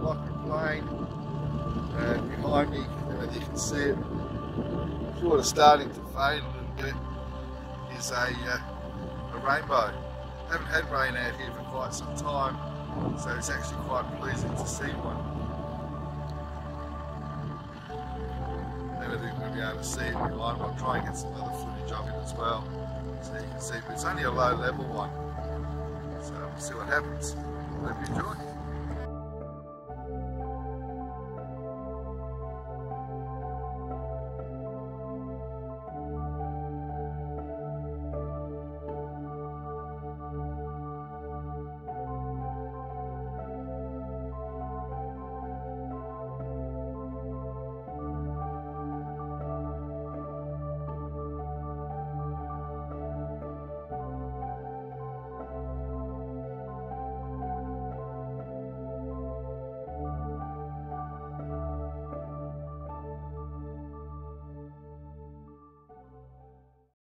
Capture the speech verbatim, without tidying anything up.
Willochra Plain. And behind me, and you can see it sort of starting to fade a little bit, is a, uh, a rainbow. Haven't had rain out here for quite some time, so it's actually quite pleasing to see one. Never think we'll be able to see it behind. I'll try and get some other footage of it as well, so you can see, but it's only a low level one, so we'll see what happens. Hope you enjoy.